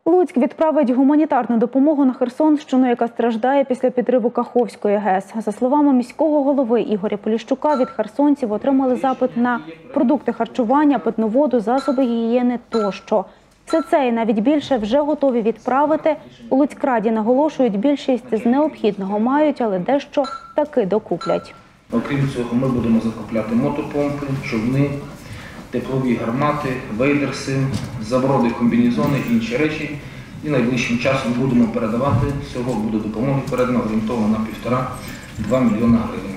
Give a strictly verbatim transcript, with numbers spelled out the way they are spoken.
Луцьк відправить гуманітарну допомогу на Херсонщину, яка страждає після підриву Каховської ГЕС. За словами міського голови Ігоря Поліщука, від херсонців отримали запит на продукти харчування, питну воду, засоби гігієни тощо. Все це і навіть більше вже готові відправити. У Луцькраді наголошують, більшість з необхідного мають, але дещо таки докуплять. Окрім цього, ми будемо закупляти мотопомпи, човни, теплові гармати, вейдерси, заброди, комбінезони і інші речі. І найближчим часом будемо передавати, всього буде допомоги передано орієнтовно на півтора-два мільйона гривень.